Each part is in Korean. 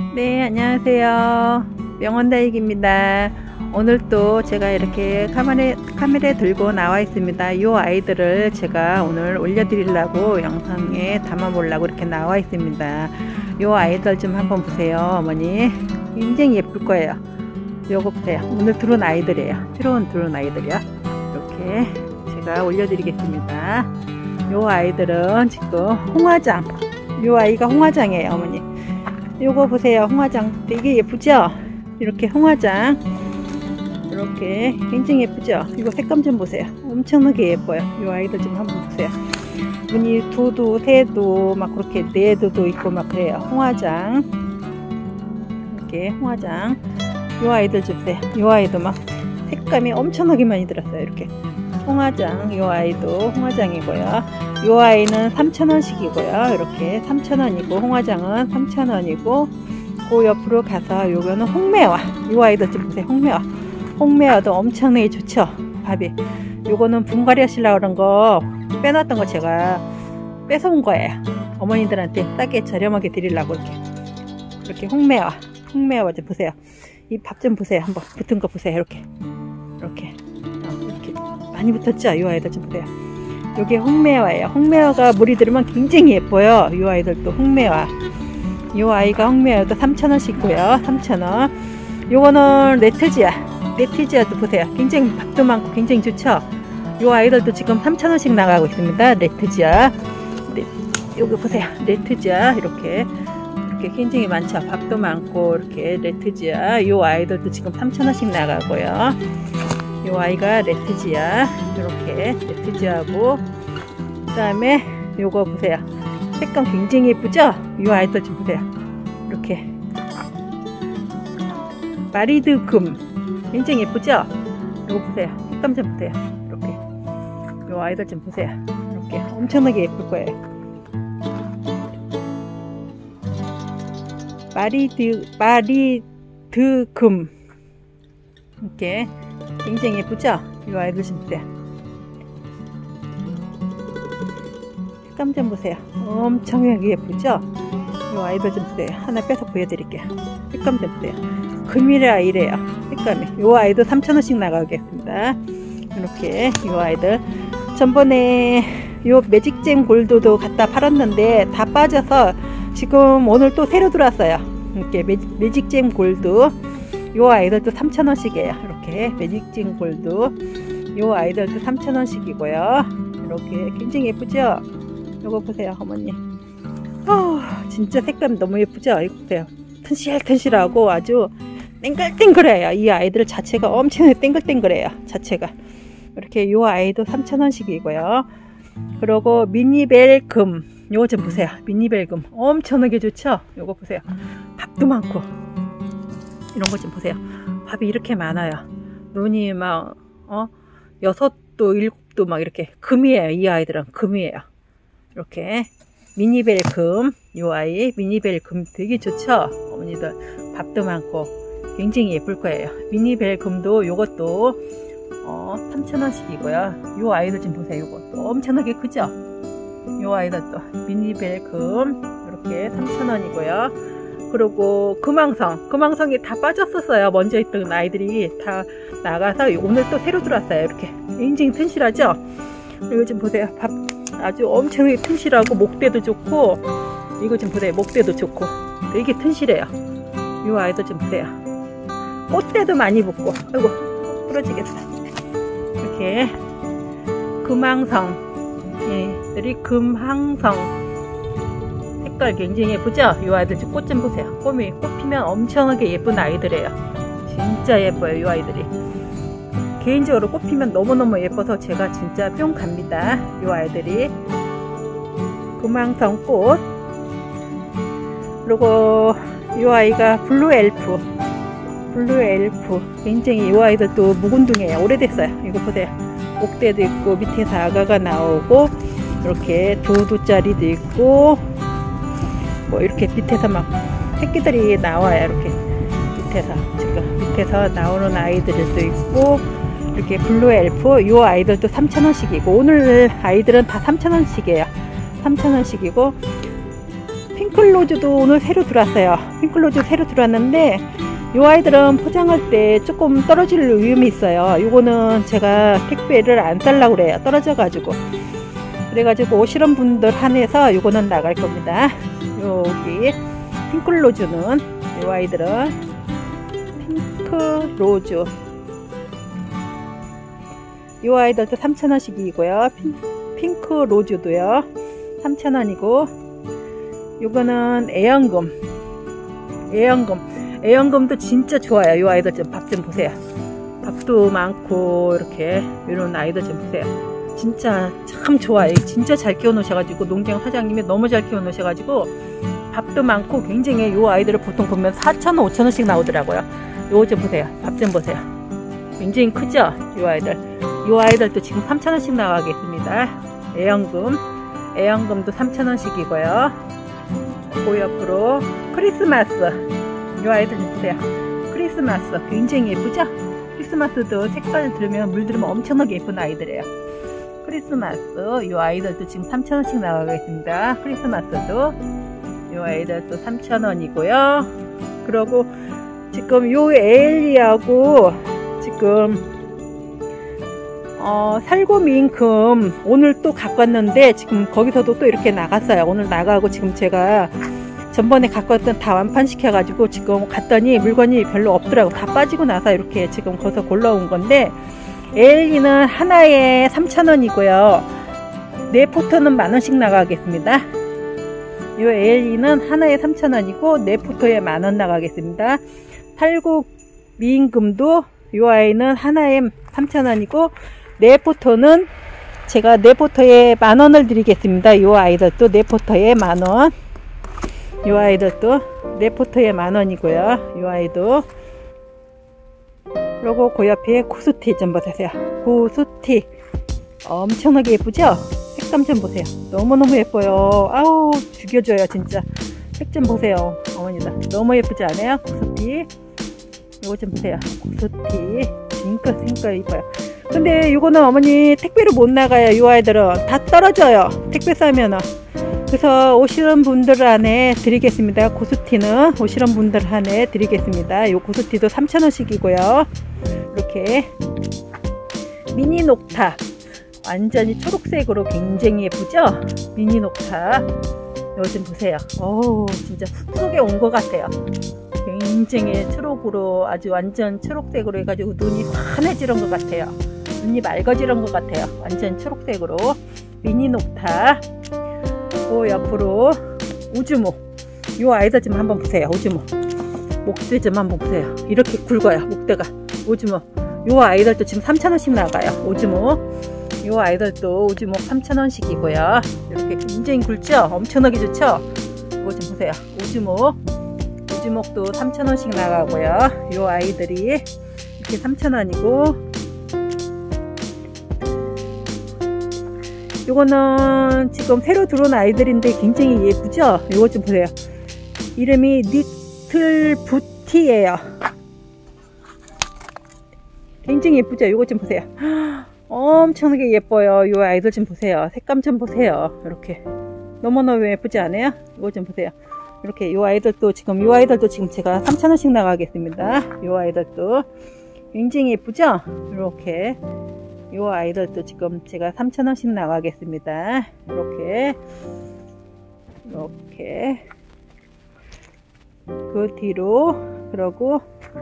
네, 안녕하세요. 명원다육입니다. 오늘 또 제가 이렇게 카메라 들고 나와 있습니다. 이 아이들을 제가 오늘 올려드리려고 영상에 담아보려고 이렇게 나와 있습니다. 이 아이들 좀 한번 보세요, 어머니. 굉장히 예쁠 거예요. 요거 보세요. 오늘 들어온 아이들이에요. 들어온 아이들이요. 이렇게 제가 올려드리겠습니다. 이 아이들은 지금 홍화장. 이 아이가 홍화장이에요, 어머니. 요거 보세요. 홍화장 되게 예쁘죠? 이렇게 홍화장 이렇게 굉장히 예쁘죠? 이거 색감 좀 보세요. 엄청나게 예뻐요. 이 아이들 좀 한번 보세요. 무늬 두두 세두 막 그렇게 네두도 있고 막 그래요. 홍화장 이렇게 홍화장. 이 아이들 좀 보세요. 이 아이도 막 색감이 엄청나게 많이 들었어요. 이렇게 홍화장. 이 아이도 홍화장이고요. 이 아이는 3,000원씩이고요. 이렇게 3,000원이고 홍화장은 3,000원이고 그 옆으로 가서 요거는 홍매화. 이 아이도 좀 보세요. 홍매화도 엄청나게 좋죠. 밥이. 요거는 분갈이 하시려고 그런 거 빼놨던 거 제가 뺏어온 거예요. 어머니들한테 싸게 저렴하게 드리려고 이렇게 홍매화 좀 보세요. 이 밥 좀 보세요. 한번 붙은 거 보세요. 이렇게 많이 붙었죠. 이 아이들 좀 보세요. 요게 홍매화예요. 홍매화가 물이 들으면 굉장히 예뻐요. 이 아이들도 홍매화. 이 아이가 홍매화도 3,000원씩이고요. 3,000원. 요거는 레티지아도 보세요. 굉장히 밥도 많고 굉장히 좋죠. 이 아이들도 지금 3,000원씩 나가고 있습니다. 레티지아. 요거 보세요. 레티지아 이렇게 굉장히 많죠. 밥도 많고 이렇게 레티지아. 이 아이들도 지금 3,000원씩 나가고요. 이 아이가 레티지아. 이렇게 레티지아고, 그 다음에 요거 보세요. 색감 굉장히 예쁘죠? 이 아이들 좀 보세요. 이렇게 마리드 금 굉장히 예쁘죠? 요거 보세요. 색감 좀 보세요. 이렇게 이 아이들 좀 보세요. 이렇게 엄청나게 예쁠 거예요. 마리드 금 이렇게 굉장히 예쁘죠? 이 아이들 좀 보세요. 색감 좀 보세요. 엄청나게 예쁘죠? 이 아이들 좀 보세요. 하나 빼서 보여드릴게요. 색감 좀 보세요. 금이라 이래요. 색감이. 이 아이도 3,000원씩 나가겠습니다. 이렇게 이 아이들. 전번에 요 매직잼 골드도 갖다 팔았는데 다 빠져서 지금 오늘 또 새로 들어왔어요. 이렇게 매직잼 골드. 이 아이들도 3,000원씩이에요. 이렇게 매직잼 골드. 이 아이들도 3,000원씩이고요. 이렇게 굉장히 예쁘죠? 이거 보세요, 어머니. 진짜 색감 너무 예쁘죠? 이거 보세요. 튼실튼실하고 아주 땡글땡글해요. 이 아이들 자체가 엄청 땡글땡글해요. 자체가. 이렇게 이 아이도 3,000원씩이고요. 그리고 미니벨금. 요거 좀 보세요. 미니벨금. 엄청나게 좋죠? 요거 보세요. 밥도 많고. 이런 거 좀 보세요. 밥이 이렇게 많아요. 눈이 막 6도 7도 막 이렇게 금이에요. 이 아이들은 금이에요. 이렇게 미니벨금. 이 아이 미니벨금 되게 좋죠? 어머니들 밥도 많고 굉장히 예쁠 거예요. 미니벨금도 요것도 3,000원씩이고요. 이 아이들 좀 보세요. 요것도 엄청나게 크죠? 이 아이들도 미니벨금 이렇게 3,000원이고요. 그리고 금왕성이 다 빠졌었어요. 먼저 있던 아이들이 다 나가서 오늘 또 새로 들어왔어요. 이렇게 굉장히 튼실하죠? 이거 좀 보세요. 밥 아주 엄청나게 튼실하고 목대도 좋고, 이거 좀 보세요. 목대도 좋고 되게 튼실해요. 이 아이들 좀 보세요. 꽃대도 많이 붙고. 아이고 부러지겠다. 이렇게 금왕성. 예, 금항성 색깔 굉장히 예쁘죠? 이 아이들 꽃 좀 보세요. 꽃 피면 엄청나게 예쁜 아이들이에요. 진짜 예뻐요. 이 아이들이 개인적으로 꽃 피면 너무너무 예뻐서 제가 진짜 뿅 갑니다. 이 아이들이 금항성 꽃. 그리고 이 아이가 블루엘프 굉장히 이 아이들도 묵은둥이에요. 오래됐어요. 이거 보세요. 목대도 있고 밑에서 아가가 나오고 이렇게 두두짜리도 있고 뭐 이렇게 밑에서 막 새끼들이 나와요. 이렇게 밑에서 나오는 아이들도 있고 이렇게 블루엘프. 이 아이들도 3,000원씩이고 오늘 아이들은 다 3,000원씩이에요. 3,000원씩이고 핑클로즈도 오늘 새로 들어왔어요. 핑클로즈 새로 들어왔는데 이 아이들은 포장할 때 조금 떨어질 위험이 있어요. 요거는 제가 택배를 안 달라고 그래요. 떨어져 가지고. 그래가지고 오시는 분들 한해서 요거는 나갈 겁니다. 여기 핑클로즈는 이 아이들은 핑크로즈 이 아이들도 3,000원씩이고요. 핑크로즈도요 3,000원이고, 요거는 애연금도 진짜 좋아요. 이 아이들 좀 밥 좀 보세요. 밥도 많고 이렇게 이런 아이들 좀 보세요. 진짜 참 좋아요. 진짜 잘 키워 놓으셔가지고 농장 사장님이 너무 잘 키워 놓으셔가지고 밥도 많고 굉장히 이 아이들을 보통 보면 4,000원 5,000원씩 나오더라고요. 요거 좀 보세요. 밥 좀 보세요. 굉장히 크죠? 이 아이들도 지금 3,000원씩 나가겠습니다. 애연금도 3,000원씩이고요. 그 옆으로 크리스마스 이 아이들 좀 보세요. 크리스마스 굉장히 예쁘죠? 크리스마스도 색깔 들으면 물들으면 엄청나게 예쁜 아이들이에요. 크리스마스 이 아이들도 지금 3,000원씩 나가겠습니다. 크리스마스도 이 아이들도 3,000원이고요. 그리고 지금 요 에일리하고 지금 살구민금 오늘 또 갖고 왔는데 지금 거기서도 또 이렇게 나갔어요. 오늘 나가고 지금 제가 전번에 갖고 왔던 다 완판시켜 가지고 지금 갔더니 물건이 별로 없더라고. 다 빠지고 나서 이렇게 지금 거기서 골라온 건데, 에일리는 하나에 3,000원이고요 네 포토는 만원씩 나가겠습니다. 이 에일리는 하나에 3,000원이고 네 포토에 만원 나가겠습니다. 살구민금도 이 아이는 하나에 3,000원이고 네 포토는 제가 네 포토에 만원을 드리겠습니다. 이 아이들도 네 포토에 만원, 이 아이들도 네 포토에 만원이고요. 이 아이도. 그리고 그 옆에 고수티 좀 보세요. 고수티 엄청나게 예쁘죠? 색감 좀 보세요. 너무너무 예뻐요. 아우 죽여줘요 진짜. 색 좀 보세요. 어머니다 너무 예쁘지 않아요? 고수티 이거 좀 보세요. 고수티 진짜 예뻐요. 근데 이거는 어머니 택배로 못 나가요. 이 아이들은 다 떨어져요. 택배 싸면은. 그래서 오시는 분들 안에 드리겠습니다. 고수티는 오시는 분들 안에 드리겠습니다. 이 고수티도 3,000원씩이고요. 이렇게 미니 녹타 완전히 초록색으로 굉장히 예쁘죠? 미니 녹타 이거 좀 보세요. 어우 진짜 숲속에 온 것 같아요. 굉장히 초록으로 아주 완전 초록색으로 해가지고 눈이 환해지는 것 같아요. 눈이 맑아지는 것 같아요. 완전 초록색으로 미니 녹타. 그 옆으로 우주목 이 아이들 좀 한번 보세요. 우주목 목대 좀 한번 보세요. 이렇게 굵어요 목대가. 우주목 이 아이들도 지금 3,000원씩 나가요. 우주목 이 아이들도 우주목 3,000원씩이고요 이렇게 굉장히 굵죠? 엄청나게 좋죠? 이거 좀 보세요. 우주목도 3,000원씩 나가고요. 이 아이들이 이렇게 3,000원이고, 요거는 지금 새로 들어온 아이들인데 굉장히 예쁘죠? 요거 좀 보세요. 이름이 리틀 부티예요. 굉장히 예쁘죠? 요거 좀 보세요. 엄청나게 예뻐요. 요 아이들 좀 보세요. 색감 좀 보세요. 이렇게 너무너무 예쁘지 않아요? 이거 좀 보세요. 이렇게 요 아이들도 지금 제가 3,000원씩 나가겠습니다. 요 아이들도 굉장히 예쁘죠? 이렇게 요 아이들도 지금 제가 3,000원씩 나가겠습니다. 이렇게 그 뒤로 그러고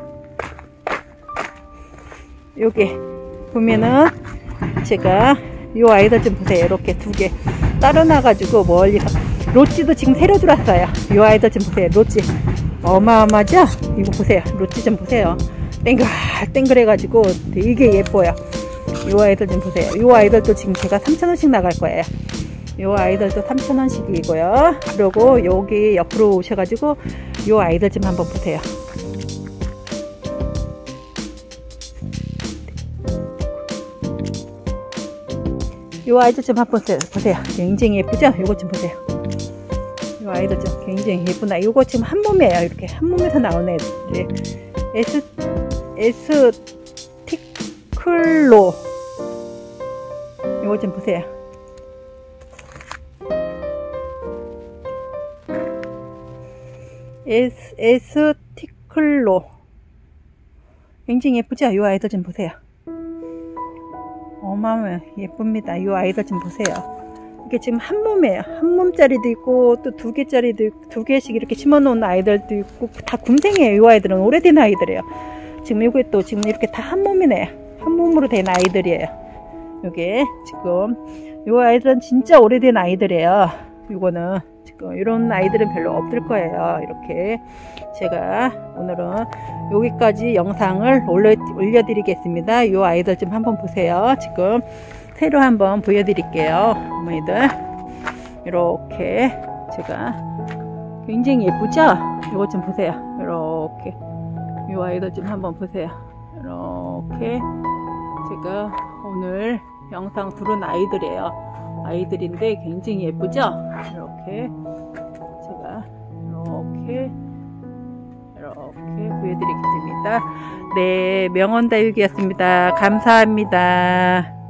여기 보면은 제가 요 아이들 좀 보세요. 이렇게 두 개 따로 나가지고 멀리서 로찌도 지금 새로 들어왔어요. 요 아이들 좀 보세요. 로찌 어마어마하죠? 이거 보세요. 로찌 좀 보세요. 땡글 해가지고 되게 예뻐요. 요 아이들 좀 보세요. 요 아이들도 지금 제가 3,000원씩 나갈 거예요. 요 아이들도 3,000원씩이고요. 그리고 여기 옆으로 오셔가지고 요 아이들 좀 한번 보세요. 요 아이들 좀 한번 보세요. 굉장히 예쁘죠? 요거 좀 보세요. 요 아이들 좀 굉장히 예쁘나. 요거 지금 한 몸이에요. 이렇게 한 몸에서 나오는 애들. 에스티클로. 요거 좀 보세요. 에스티클로. 굉장히 예쁘죠? 이 아이들 좀 보세요. 어마어마 예쁩니다. 이 아이들 좀 보세요. 이게 지금 한 몸이에요. 한 몸짜리도 있고 또 두 개짜리도 있고, 두 개씩 이렇게 심어 놓은 아이들도 있고 다 굼생이에요. 이 아이들은 오래된 아이들이에요. 지금 이게 또 지금 이렇게 다 한 몸이네요. 한 몸으로 된 아이들이에요. 요게 지금 이 아이들은 진짜 오래된 아이들이에요. 이거는 지금 이런 아이들은 별로 없을 거예요. 이렇게 제가 오늘은 여기까지 영상을 올려드리겠습니다. 이 아이들 좀 한번 보세요. 지금 새로 한번 보여드릴게요. 어머니들 이렇게 제가 굉장히 예쁘죠? 이거 좀 보세요. 이렇게 이 아이들 좀 한번 보세요. 이렇게 제가 오늘 영상 들은 아이들이에요. 아이들인데 굉장히 예쁘죠? 이렇게 제가 이렇게 보여드리겠습니다. 네, 명언다육이었습니다. 감사합니다.